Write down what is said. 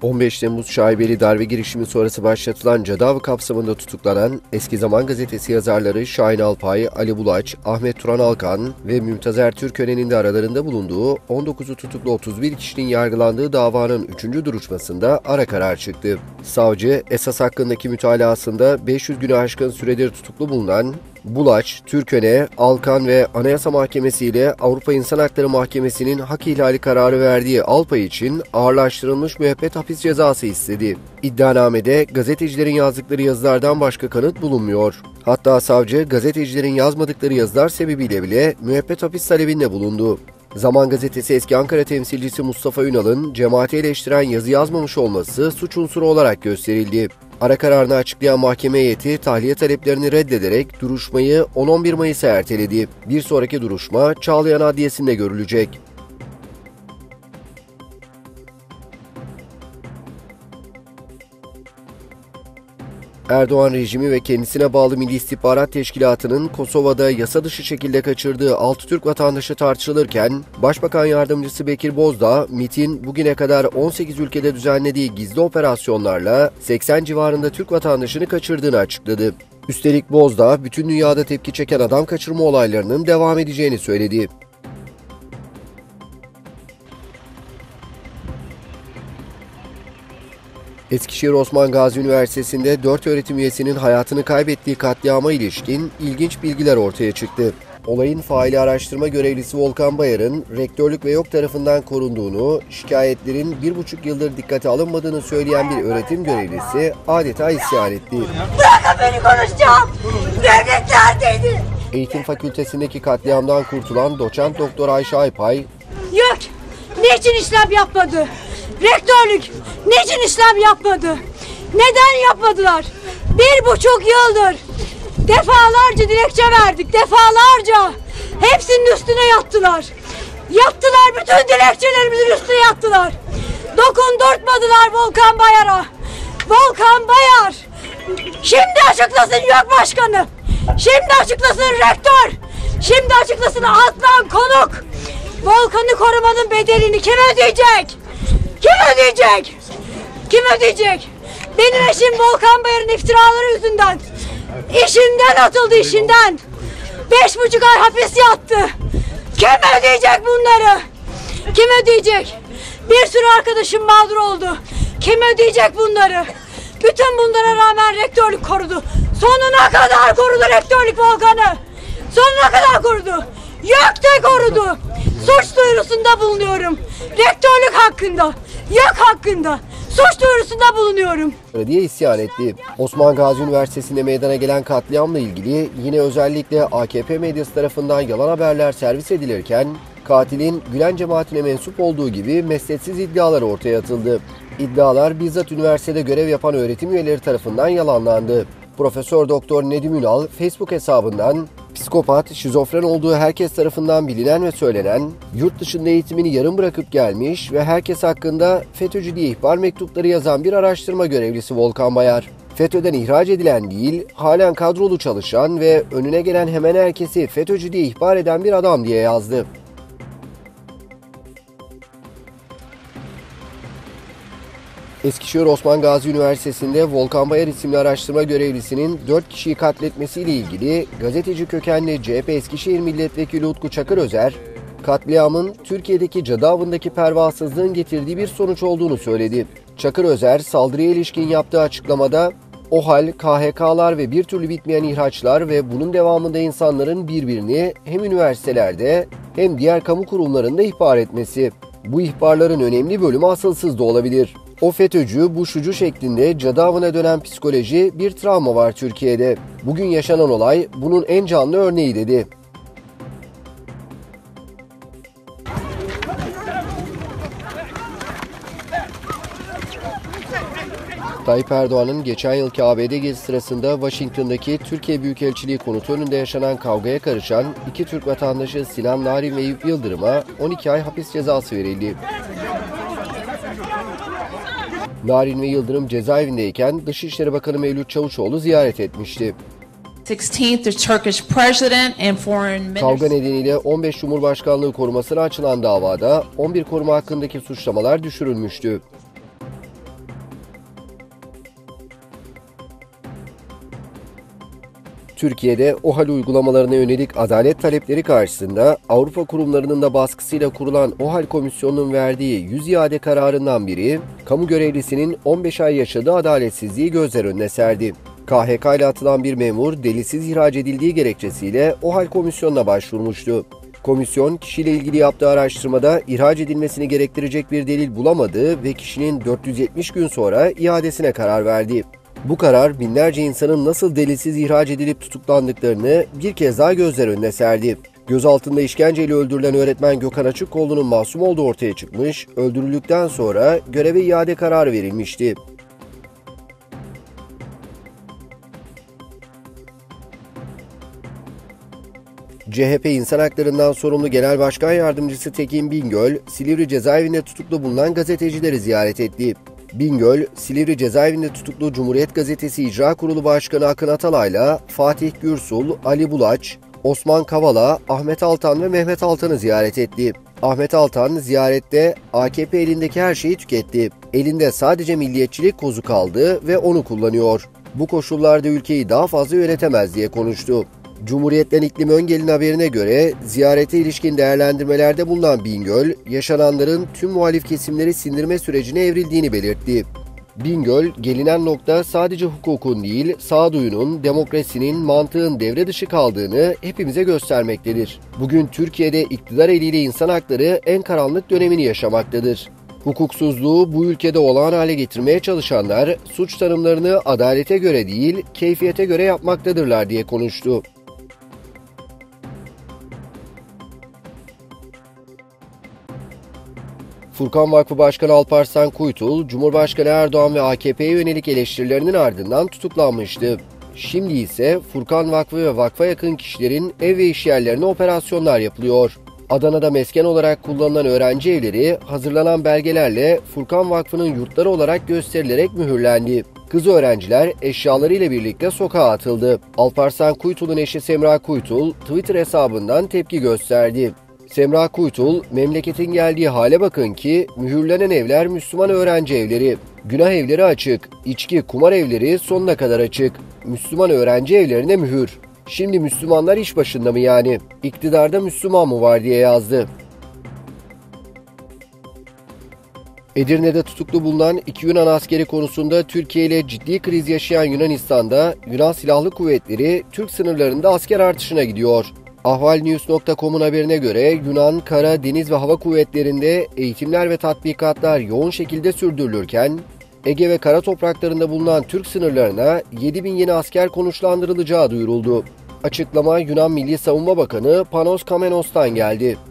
15 Temmuz şaibeli darbe girişimi sonrası başlatılan cadavı kapsamında tutuklanan Eski Zaman Gazetesi yazarları Şahin Alpay, Ali Bulaç, Ahmet Turan Alkan ve Mümtazer Türkören'in de aralarında bulunduğu 19'u tutuklu 31 kişinin yargılandığı davanın 3. duruşmasında ara karar çıktı. Savcı, esas hakkındaki mütalasında 500 güne aşkın süredir tutuklu bulunan Bulaç, Türköne, Alkan ve Anayasa Mahkemesi ile Avrupa İnsan Hakları Mahkemesi'nin hak ihlali kararı verdiği Alpay için ağırlaştırılmış müebbet hapis cezası istedi. İddianamede gazetecilerin yazdıkları yazılardan başka kanıt bulunmuyor. Hatta savcı gazetecilerin yazmadıkları yazılar sebebiyle bile müebbet hapis talebinde bulundu. Zaman Gazetesi eski Ankara temsilcisi Mustafa Ünal'ın cemaati eleştiren yazı yazmamış olması suç unsuru olarak gösterildi. Ara kararını açıklayan mahkeme heyeti tahliye taleplerini reddederek duruşmayı 10-11 Mayıs'a erteledi. Bir sonraki duruşma Çağlayan Adliyesi'nde görülecek. Erdoğan rejimi ve kendisine bağlı Milli İstihbarat Teşkilatı'nın Kosova'da yasa dışı şekilde kaçırdığı 6 Türk vatandaşı tartışılırken, Başbakan Yardımcısı Bekir Bozdağ, MİT'in bugüne kadar 18 ülkede düzenlediği gizli operasyonlarla 80 civarında Türk vatandaşını kaçırdığını açıkladı. Üstelik Bozdağ, bütün dünyada tepki çeken adam kaçırma olaylarının devam edeceğini söyledi. Eskişehir Osman Gazi Üniversitesi'nde 4 öğretim üyesinin hayatını kaybettiği katliama ilişkin ilginç bilgiler ortaya çıktı. Olayın faili araştırma görevlisi Volkan Bayar'ın rektörlük ve YÖK tarafından korunduğunu, şikayetlerin 1,5 yıldır dikkate alınmadığını söyleyen bir öğretim görevlisi adeta isyan etti. Bırakın beni, konuşacağım! Devlet neredeydi? Eğitim Fakültesindeki katliamdan kurtulan doçent doktor Ayşe Aypay, YÖK niçin işlem yapmadı? Rektörlük niçin işlem yapmadı? Neden yapmadılar? 1,5 yıldır defalarca dilekçe verdik, defalarca. Hepsinin üstüne yattılar. Yattılar, bütün dilekçelerimizin üstüne yattılar. Dokundurtmadılar Volkan Bayar'a. Volkan Bayar şimdi açıklasın YÖK Başkanı. Şimdi açıklasın rektör. Şimdi açıklasın Adnan Konuk. Volkan'ı korumanın bedelini kim ödeyecek? Kim ödeyecek? Kim ödeyecek? Benim eşim Volkan Bayar'ın iftiraları yüzünden işinden atıldı, işinden. 5,5 ay hapis yattı. Kim ödeyecek bunları? Kim ödeyecek? Bir sürü arkadaşım mağdur oldu. Kim ödeyecek bunları? Bütün bunlara rağmen rektörlük korudu. Sonuna kadar korudu rektörlük Volkan'ı. Sonuna kadar korudu. YÖK de korudu. Suç duyurusunda bulunuyorum. Rektörlük hakkında, YÖK hakkında suç duyurusunda bulunuyorum diye isyan etti. Osman Gazi Üniversitesi'nde meydana gelen katliamla ilgili yine özellikle AKP medyası tarafından yalan haberler servis edilirken, katilin Gülen cemaatine mensup olduğu gibi mesnetsiz iddialar ortaya atıldı. İddialar bizzat üniversitede görev yapan öğretim üyeleri tarafından yalanlandı. Profesör Doktor Nedim Ünal Facebook hesabından psikopat, şizofren olduğu herkes tarafından bilinen ve söylenen, yurt dışında eğitimini yarım bırakıp gelmiş ve herkes hakkında FETÖ'cü diye ihbar mektupları yazan bir araştırma görevlisi Volkan Bayar. FETÖ'den ihraç edilen değil, halen kadrolu çalışan ve önüne gelen hemen herkesi FETÖ'cü diye ihbar eden bir adam diye yazdı. Eskişehir Osman Gazi Üniversitesi'nde Volkan Bayar isimli araştırma görevlisinin 4 kişiyi katletmesiyle ilgili gazeteci kökenli CHP Eskişehir Milletvekili Utku Çakırözer, katliamın Türkiye'deki cadavındaki pervasızlığın getirdiği bir sonuç olduğunu söyledi. Çakırözer, saldırıya ilişkin yaptığı açıklamada, OHAL, KHK'lar ve bir türlü bitmeyen ihraçlar ve bunun devamında insanların birbirini hem üniversitelerde hem diğer kamu kurumlarında ihbar etmesi. Bu ihbarların önemli bölümü asılsız da olabilir. O FETÖ'cü, bu şucu şeklinde cadavına dönen psikoloji, bir travma var Türkiye'de. Bugün yaşanan olay bunun en canlı örneği dedi. Tayyip Erdoğan'ın geçen yılki ABD gezisi sırasında Washington'daki Türkiye Büyükelçiliği konutu önünde yaşanan kavgaya karışan 2 Türk vatandaşı Sinan Narin ve Eyüp Yıldırım'a 12 ay hapis cezası verildi. Narin ve Yıldırım cezaevindeyken Dışişleri Bakanı Mevlüt Çavuşoğlu ziyaret etmişti. Kavga nedeniyle 15 Cumhurbaşkanlığı korumasına açılan davada 11 koruma hakkındaki suçlamalar düşürülmüştü. Türkiye'de OHAL uygulamalarına yönelik adalet talepleri karşısında Avrupa kurumlarının da baskısıyla kurulan OHAL Komisyonu'nun verdiği 100 iade kararından biri, kamu görevlisinin 15 ay yaşadığı adaletsizliği gözler önüne serdi. KHK ile atılan bir memur delilsiz ihraç edildiği gerekçesiyle OHAL Komisyonu'na başvurmuştu. Komisyon, kişiyle ilgili yaptığı araştırmada ihraç edilmesini gerektirecek bir delil bulamadı ve kişinin 470 gün sonra iadesine karar verdi. Bu karar binlerce insanın nasıl delilsiz ihraç edilip tutuklandıklarını bir kez daha gözler önüne serdi. Gözaltında işkenceyle öldürülen öğretmen Gökhan Açıkkollu'nun masum olduğu ortaya çıkmış, öldürüldükten sonra göreve iade kararı verilmişti. CHP İnsan Haklarından sorumlu Genel Başkan Yardımcısı Tekin Bingöl, Silivri cezaevinde tutuklu bulunan gazetecileri ziyaret etti. Bingöl, Silivri cezaevinde tutuklu Cumhuriyet Gazetesi İcra Kurulu Başkanı Akın Atalay'la Fatih Gürsul, Ali Bulaç, Osman Kavala, Ahmet Altan ve Mehmet Altan'ı ziyaret etti. Ahmet Altan ziyarette AKP elindeki her şeyi tüketti. Elinde sadece milliyetçilik kozu kaldı ve onu kullanıyor. Bu koşullarda ülkeyi daha fazla yönetemez diye konuştu. Cumhuriyet'ten İklim Öngel'in haberine göre ziyarete ilişkin değerlendirmelerde bulunan Bingöl, yaşananların tüm muhalif kesimleri sindirme sürecine evrildiğini belirtti. Bingöl, gelinen nokta sadece hukukun değil, sağduyunun, demokrasinin, mantığın devre dışı kaldığını hepimize göstermektedir. Bugün Türkiye'de iktidar eliyle insan hakları en karanlık dönemini yaşamaktadır. Hukuksuzluğu bu ülkede olağan hale getirmeye çalışanlar, suç tanımlarını adalete göre değil, keyfiyete göre yapmaktadırlar diye konuştu. Furkan Vakfı Başkanı Alparslan Kuytul, Cumhurbaşkanı Erdoğan ve AKP'ye yönelik eleştirilerinin ardından tutuklanmıştı. Şimdi ise Furkan Vakfı ve vakfa yakın kişilerin ev ve iş yerlerine operasyonlar yapılıyor. Adana'da mesken olarak kullanılan öğrenci evleri hazırlanan belgelerle Furkan Vakfı'nın yurtları olarak gösterilerek mühürlendi. Kız öğrenciler eşyalarıyla birlikte sokağa atıldı. Alparslan Kuytul'un eşi Semra Kuytul Twitter hesabından tepki gösterdi. Semra Kuytul, memleketin geldiği hale bakın ki mühürlenen evler Müslüman öğrenci evleri. Günah evleri açık, içki, kumar evleri sonuna kadar açık. Müslüman öğrenci evlerine mühür. Şimdi Müslümanlar iş başında mı yani? İktidarda Müslüman mı var diye yazdı. Edirne'de tutuklu bulunan 2 Yunan askeri konusunda Türkiye ile ciddi kriz yaşayan Yunanistan'da Yunan Silahlı Kuvvetleri Türk sınırlarında asker artışına gidiyor. Ahvalnews.com'un haberine göre Yunan, kara, deniz ve hava kuvvetlerinde eğitimler ve tatbikatlar yoğun şekilde sürdürülürken, Ege ve kara topraklarında bulunan Türk sınırlarına 7.000 yeni asker konuşlandırılacağı duyuruldu. Açıklama Yunan Milli Savunma Bakanı Panos Kamenos'tan geldi.